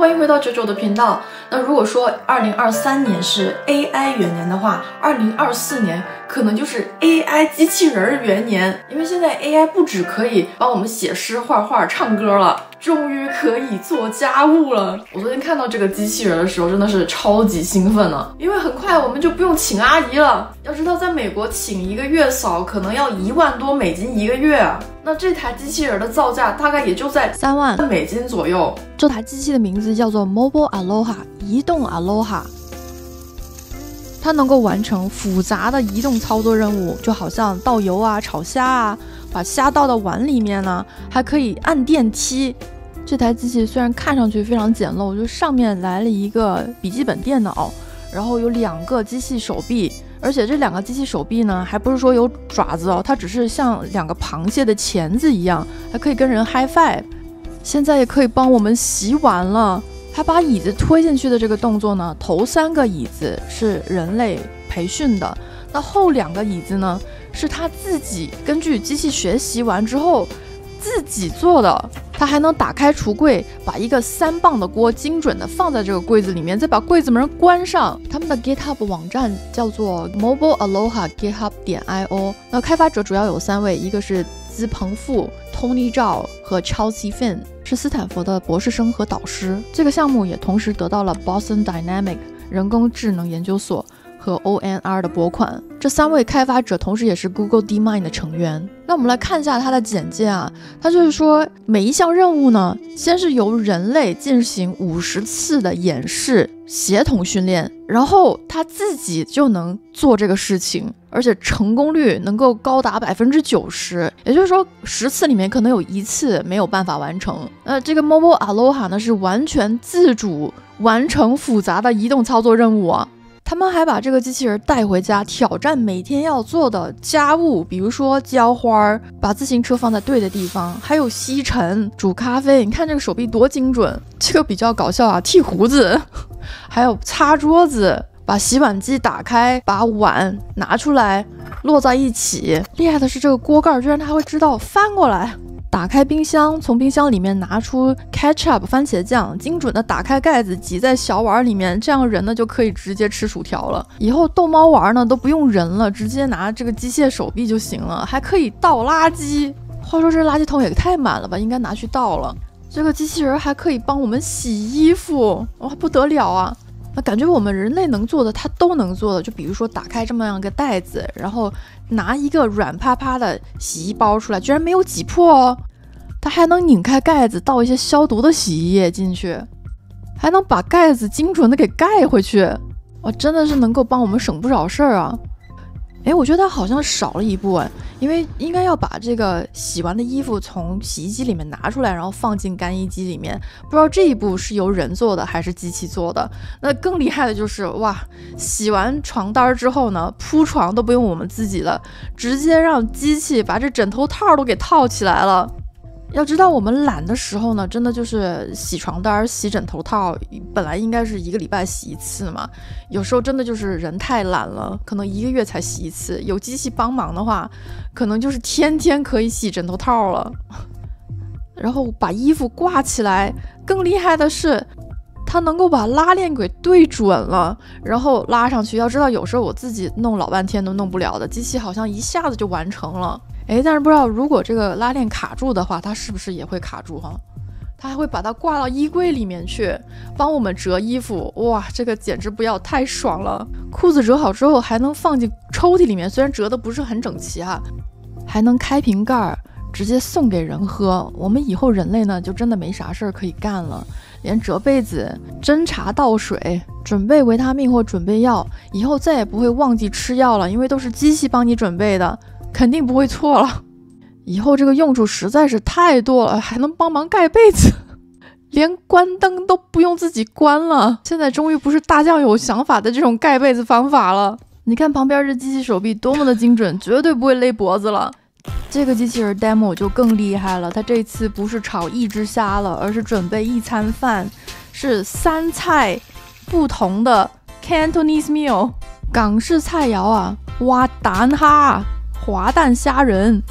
欢迎回到九九的频道。那如果说2023年是 AI 元年的话，2024年可能就是 AI 机器人元年。因为现在 AI 不只可以帮我们写诗、画画、唱歌了，终于可以做家务了。我昨天看到这个机器人的时候，真的是超级兴奋呢，因为很快我们就不用请阿姨了。要知道，在美国请一个月嫂可能要1万多美金一个月啊。那这台机器人的造价大概也就在3万美金左右。 这台机器的名字叫做 Mobile Aloha 移动 Aloha， 它能够完成复杂的移动操作任务，就好像倒油啊、炒虾啊，把虾倒到碗里面呢，还可以按电梯。这台机器虽然看上去非常简陋，就上面来了一个笔记本电脑，然后有2个机器手臂。而且这2个机器手臂呢，还不是说有爪子哦，它只是像2个螃蟹的钳子一样，还可以跟人 high five。现在也可以帮我们洗碗了。它把椅子推进去的这个动作呢，头3个椅子是人类培训的，那后2个椅子呢，是它自己根据机器学习完之后自己做的。它还能打开橱柜，把一个3磅的锅精准的放在这个柜子里面，再把柜子门关上。他们的 GitHub 网站叫做 Mobile Aloha GitHub.io。那开发者主要有3位，一个是资鹏富、Tony Zhao 和 Chelsea Finn， 是斯坦福的博士生和导师。这个项目也同时得到了 Boston Dynamics 人工智能研究所和 ONR 的拨款。这3位开发者同时也是 Google DeepMind 的成员。那我们来看一下它的简介啊，它就是说每一项任务呢，先是由人类进行50次的演示协同训练，然后它自己就能做这个事情，而且成功率能够高达90%，也就是说10次里面可能有1次没有办法完成。这个 Mobile Aloha 呢是完全自主完成复杂的移动操作任务啊。他们还把这个机器人带回家，挑战每天要做的家务，比如说浇花、把自行车放在对的地方，还有吸尘、煮咖啡。你看这个手臂多精准，这个比较搞笑啊，剃胡子，还有擦桌子，把洗碗机打开，把碗拿出来摞在一起。厉害的是这个锅盖居然它会知道翻过来。打开冰箱，从冰箱里面拿出 ketchup 番茄酱，精准的打开盖子，挤在小碗里面，这样人呢就可以直接吃薯条了。以后逗猫玩呢都不用人了，直接拿这个机械手臂就行了，还可以倒垃圾。话说这垃圾桶也太满了吧，应该拿去倒了。这个机器人还可以帮我们洗衣服，哇，不得了啊！那感觉我们人类能做的它都能做的，就比如说打开这么样一个袋子，然后拿一个软趴趴的洗衣包出来，居然没有挤破哦。它还能拧开盖子，倒一些消毒的洗衣液进去，还能把盖子精准的给盖回去。哇，真的是能够帮我们省不少事儿啊。我觉得它好像少了一步因为应该要把这个洗完的衣服从洗衣机里面拿出来，然后放进干衣机里面。不知道这一步是由人做的还是机器做的。那更厉害的就是哇，洗完床单之后呢，铺床都不用我们自己了，直接让机器把这枕头套都给套起来了。要知道我们懒的时候呢，真的就是洗床单、洗枕头套，本来应该是1个礼拜洗1次嘛，有时候真的就是人太懒了，可能1个月才洗1次。有机器帮忙的话，可能就是天天可以洗枕头套了。然后把衣服挂起来，更厉害的是它能够把拉链给对准了，然后拉上去。要知道有时候我自己弄老半天都弄不了的，机器好像一下子就完成了。但是不知道如果这个拉链卡住的话，它是不是也会卡住哈？它还会把它挂到衣柜里面去，帮我们折衣服。哇，这个简直不要太爽了！裤子折好之后还能放进抽屉里面，虽然折的不是很整齐哈，还能开瓶盖直接送给人喝。我们以后人类呢就真的没啥事儿可以干了，连折被子、斟茶倒水、准备维他命或准备药，以后再也不会忘记吃药了，因为都是机器帮你准备的。肯定不会错了。以后这个用处实在是太多了，还能帮忙盖被子，连关灯都不用自己关了。现在终于不是大酱有想法的这种盖被子方法了。你看旁边这机器手臂多么的精准，绝对不会勒脖子了。这个机器人 demo 就更厉害了，它这次不是炒1只虾了，而是准备1餐饭，是3菜不同的 Cantonese meal 港式菜肴啊，哇蛋哈滑蛋虾仁、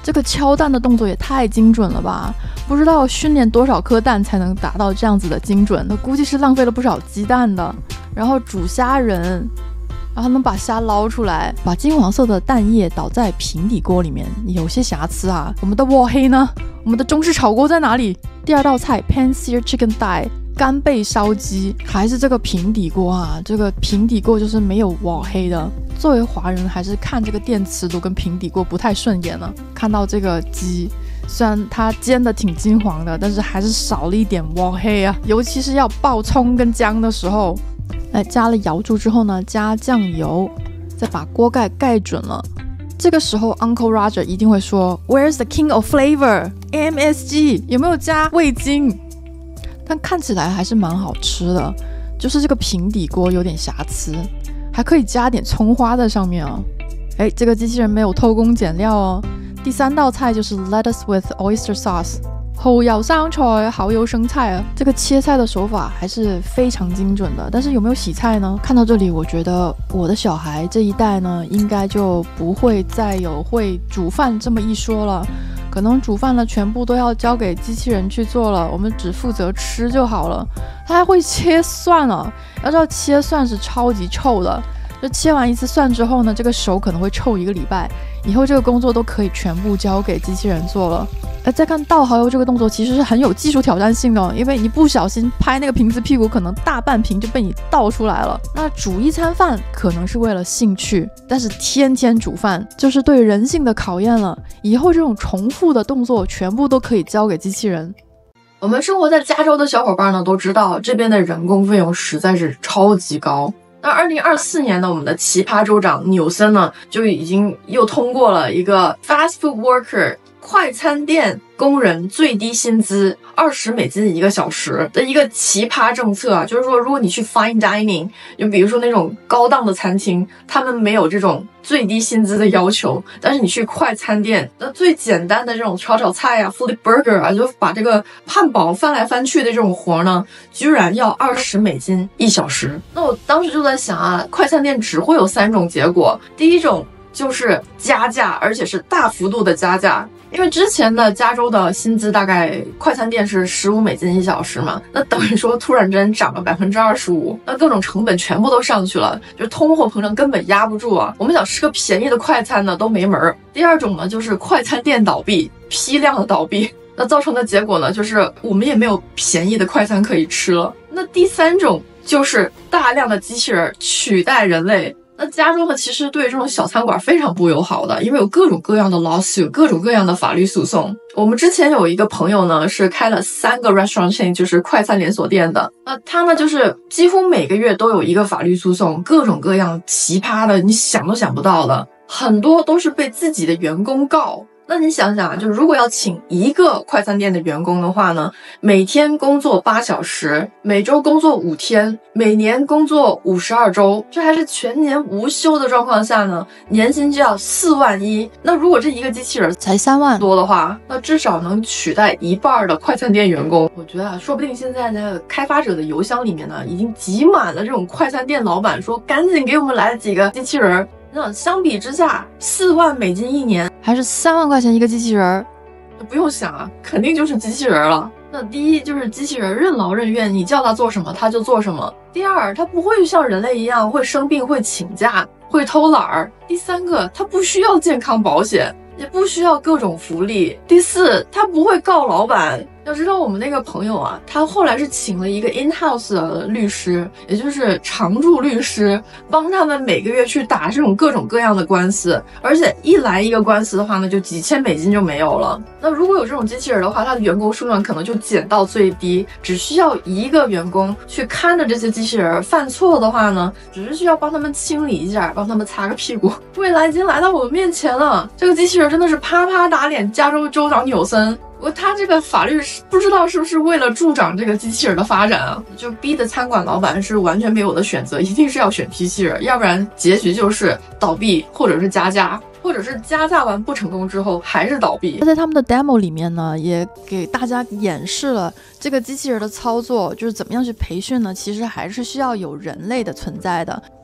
这个敲蛋的动作也太精准了吧，不知道训练多少颗蛋才能达到这样子的精准，那估计是浪费了不少鸡蛋的。然后煮虾仁，然后能把虾捞出来，把金黄色的蛋液倒在平底锅里面，有些瑕疵啊。我们的锅黑呢？我们的中式炒锅在哪里？第二道菜 pan-seared chicken thigh 干贝烧鸡，还是这个平底锅啊？这个平底锅就是没有锅黑的。作为华人，还是看这个电磁炉跟平底锅不太顺眼呢。看到这个鸡，虽然它煎的挺金黄的，但是还是少了一点锅黑啊，尤其是要爆葱跟姜的时候。来，加了瑶柱之后呢，加酱油，再把锅盖盖准了。这个时候 Uncle Roger 一定会说 Where's the king of flavor? MSG 有没有加味精？但看起来还是蛮好吃的，就是这个平底锅有点瑕疵，还可以加点葱花在上面啊。哎，这个机器人没有偷工减料哦。第三道菜就是 lettuce with oyster sauce。蚝油生菜，蚝油生菜啊！这个切菜的手法还是非常精准的，但是有没有洗菜呢？看到这里，我觉得我的小孩这一代呢，应该就不会再有会煮饭这么一说了，可能煮饭呢全部都要交给机器人去做了，我们只负责吃就好了。他还会切蒜啊，要知道切蒜是超级臭的，就切完一次蒜之后呢，这个手可能会臭1个礼拜，以后这个工作都可以全部交给机器人做了。再看倒蚝油这个动作其实是很有技术挑战性的哦，因为你不小心拍那个瓶子屁股，可能大半瓶就被你倒出来了。那煮一餐饭可能是为了兴趣，但是天天煮饭就是对人性的考验了。以后这种重复的动作全部都可以交给机器人。 我们生活在加州的小伙伴呢都知道，这边的人工费用实在是超级高。那2024年呢，我们的奇葩州长纽森呢就已经又通过了一个 fast food worker 快餐店工人最低薪资$20一个小时的一个奇葩政策啊，就是说如果你去 fine dining， 就比如说那种高档的餐厅，他们没有这种最低薪资的要求，但是你去快餐店，那最简单的这种炒菜啊 flip burger 啊，就把这个汉堡翻来翻去的这种活呢，居然要$20一小时。那我当时就在想啊，快餐店只会有3种结果，第一种就是加价，而且是大幅度的加价。因为之前的加州的薪资大概快餐店是$15一小时嘛，那等于说突然之间涨了25%，那各种成本全部都上去了，就通货膨胀根本压不住啊！我们想吃个便宜的快餐呢都没门儿。第二种呢就是快餐店倒闭，批量的倒闭，那造成的结果呢就是我们也没有便宜的快餐可以吃了。那第三种就是大量的机器人取代人类。那加州呢，其实对这种小餐馆非常不友好的，因为有各种各样的 lawsuit， 各种各样的法律诉讼。我们之前有一个朋友呢，是开了3个 restaurant chain， 就是快餐连锁店的。那他呢，就是几乎每个月都有一个法律诉讼，各种各样奇葩的，你想都想不到的，很多都是被自己的员工告。那你想想啊，就如果要请一个快餐店的员工的话呢，每天工作8小时，每周工作5天，每年工作52周，这还是全年无休的状况下呢，年薪就要4万1。那如果这一个机器人才3万多的话，那至少能取代1半的快餐店员工。我觉得啊，说不定现在呢，开发者的邮箱里面呢，已经挤满了这种快餐店老板说，赶紧给我们来几个机器人。那相比之下，$4万一年， 还是3万块钱一个机器人， 不用想啊，肯定就是机器人了。那第一就是机器人任劳任怨，你叫他做什么他就做什么。第二，他不会像人类一样会生病、会请假、会偷懒儿。第三个，他不需要健康保险，也不需要各种福利。第四，他不会告老板。要知道我们那个朋友啊，他后来是请了一个 in-house 的律师，也就是常驻律师，帮他们每个月去打这种各种各样的官司，而且一来一个官司的话呢，就几千美金就没有了。那如果有这种机器人的话，他的员工数量可能就减到最低，只需要1个员工去看着这些机器人，犯错的话呢，只是需要帮他们清理一下，帮他们擦个屁股。未来已经来到我们面前了，这个机器人真的是啪啪打脸加州州长纽森。他这个法律不知道是不是为了助长这个机器人的发展啊，就逼的餐馆老板是完全没有的选择，一定是要选机器人，要不然结局就是倒闭，或者是加价，或者是加价完不成功之后还是倒闭。 在他们的 demo 里面呢，也给大家演示了这个机器人的操作，就是怎么样去培训呢？其实还是需要有人类的存在的。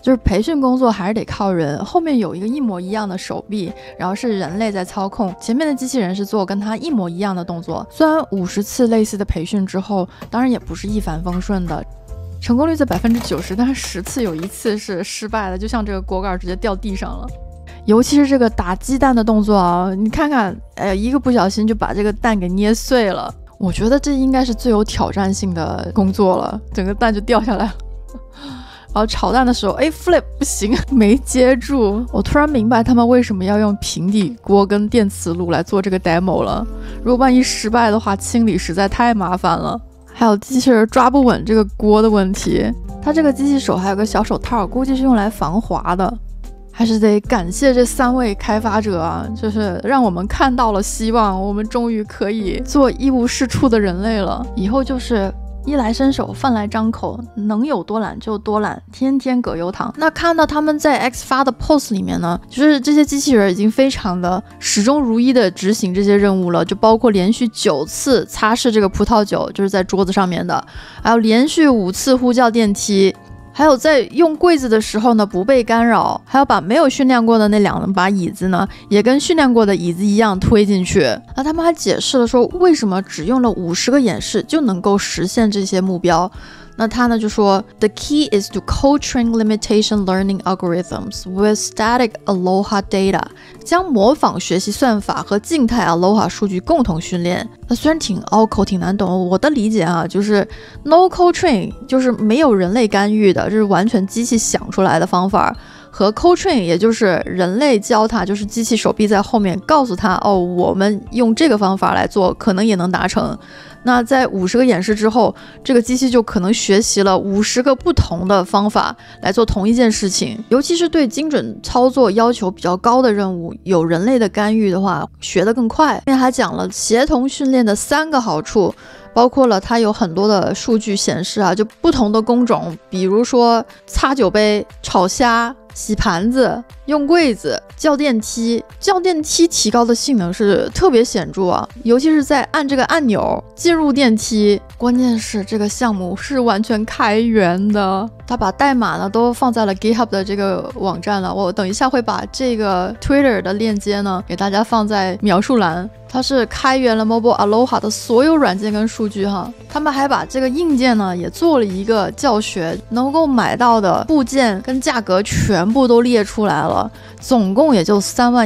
就是培训工作还是得靠人，后面有一个一模一样的手臂，然后是人类在操控，前面的机器人是做跟它一模一样的动作。虽然50次类似的培训之后，当然也不是一帆风顺的，成功率在90%，但是10次有1次是失败的，就像这个锅盖直接掉地上了。尤其是这个打鸡蛋的动作啊，你看看，一个不小心就把这个蛋给捏碎了。我觉得这应该是最有挑战性的工作了，整个蛋就掉下来了。然后炒蛋的时候flip 不行，没接住。我突然明白他们为什么要用平底锅跟电磁炉来做这个 demo 了。如果万一失败的话，清理实在太麻烦了。还有机器人抓不稳这个锅的问题，它这个机器手还有个小手套，估计是用来防滑的。还是得感谢这3位开发者啊，就是让我们看到了希望，我们终于可以做一无是处的人类了。以后就是衣来伸手，饭来张口，能有多懒就多懒，天天葛优躺。那看到他们在 X 发的 post 里面呢，就是这些机器人已经非常的始终如一的执行这些任务了，就包括连续9次擦拭这个葡萄酒，就是在桌子上面的，还有连续5次呼叫电梯，还有在用柜子的时候呢不被干扰，还要把没有训练过的那2把椅子呢也跟训练过的椅子一样推进去。那他们还解释了说为什么只用了50个演示就能够实现这些目标。那他呢就说 The key is to co-train limitation learning algorithms with static Aloha data， 将模仿学习算法和静态 Aloha 数据共同训练。那虽然挺拗口挺难懂，我的理解啊，就是 no co-train 就是没有人类干预的，这是完全机器想出来的方法，和 co-train 也就是人类教它，就是机器手臂在后面告诉它，我们用这个方法来做可能也能达成。那在50个演示之后，这个机器就可能学习了50个不同的方法来做同一件事情。尤其是对精准操作要求比较高的任务，有人类的干预的话，学得更快。后面还讲了协同训练的3个好处，包括了它有很多的数据显示啊，就不同的工种，比如说擦酒杯、炒虾、洗盘子、用柜子、叫电梯提高的性能是特别显著啊，尤其是在按这个按钮进入电梯。关键是这个项目是完全开源的，他把代码呢都放在了 GitHub 的这个网站了，我等一下会把这个 Twitter 的链接呢给大家放在描述栏。它是开源了 Mobile Aloha 的所有软件跟数据哈，他们还把这个硬件呢也做了一个教学，能够买到的部件跟价格全部都列出来了，总共也就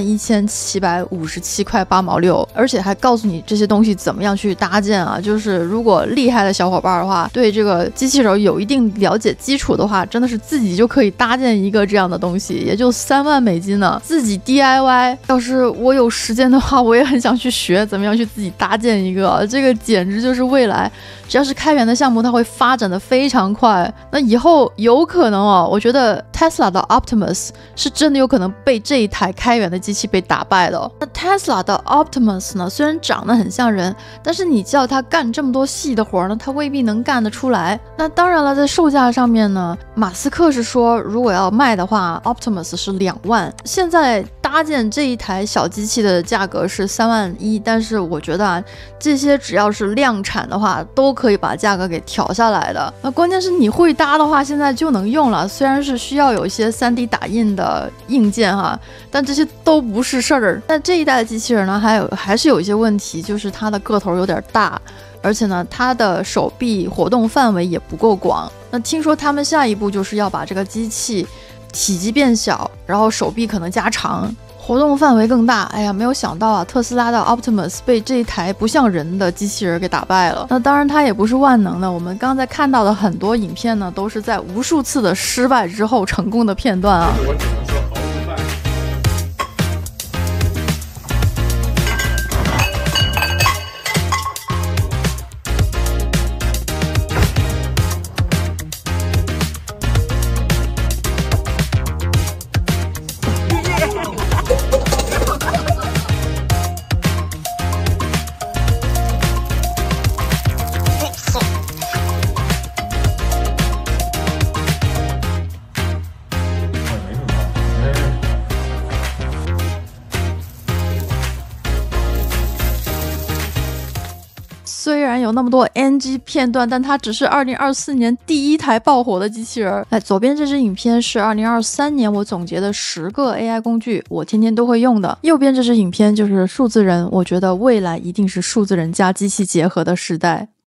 31757块8毛6，而且还告诉你这些东西怎么样去搭建啊，就是如果厉害的小伙伴的话，对这个机器人有一定了解基础的话，真的是自己就可以搭建一个这样的东西，也就3万美金呢，自己 DIY。 要是我有时间的话，我也很想去学怎么样去自己搭建一个，这个简直就是未来。只要是开源的项目，它会发展的非常快。那以后有可能我觉得 Tesla 的 Optimus 是真的有可能被这一台开源的机器被打败的。那 Tesla 的 Optimus 呢，虽然长得很像人，但是你叫它干这么多细的活呢，它未必能干得出来。那当然了，在售价上面呢，马斯克是说如果要卖的话 Optimus 是2万，现在搭建这一台小机器的价格是3万1，但是我觉得这些只要是量产的话都可以把价格给调下来的。那关键是你会搭的话，现在就能用了。虽然是需要有一些 3D 打印的硬件但这些都不是事儿。那这一代的机器人呢，还是有一些问题，就是它的个头有点大，而且呢，它的手臂活动范围也不够广。那听说他们下一步就是要把这个机器体积变小，然后手臂可能加长，活动范围更大。哎呀，没有想到特斯拉的 Optimus 被这一台不像人的机器人给打败了。那当然它也不是万能的，我们刚才看到的很多影片呢，都是在无数次的失败之后成功的片段啊。 我只能说好失败。 然有那么多 NG 片段，但它只是2024年第一台爆火的机器人。左边这支影片是2023年我总结的10个 AI 工具，我天天都会用的。右边这支影片就是数字人，我觉得未来一定是数字人加机器结合的时代。